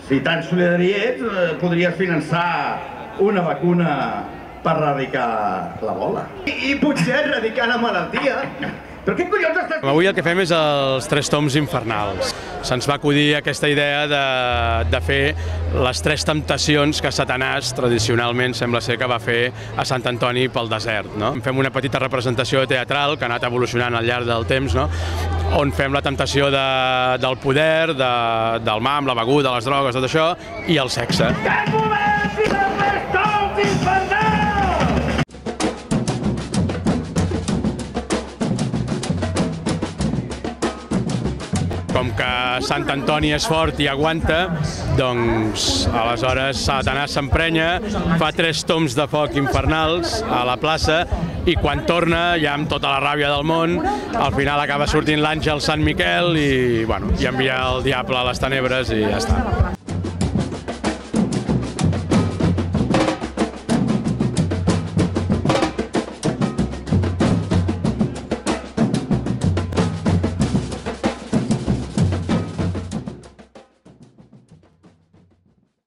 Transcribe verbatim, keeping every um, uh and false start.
si tan solidari ets, podries finançar una vacuna per erradicar la bola. I, i potser erradicar la malaltia. Però què collons estàs... Avui el que fem és els tres tombs infernals. Se'ns va acudir aquesta idea de, de fer les tres temptacions que Satanàs tradicionalment sembla ser que va fer a Sant Antoni pel desert. No? Fem una petita representació teatral que ha anat evolucionant al llarg del temps, no? On fem la temptació de, del poder, de, del mam, la beguda, les drogues, tot això, i el sexe. Que volem i els tres tombs infernals! Com que Sant Antoni és fort i aguanta, doncs aleshores Satanàs s'emprenya, fa tres tombs de foc infernals a la plaça i quan torna, ja amb tota la ràbia del món, al final acaba sortint l'àngel Sant Miquel i, bueno, i envia el diable a les tenebres i ja està.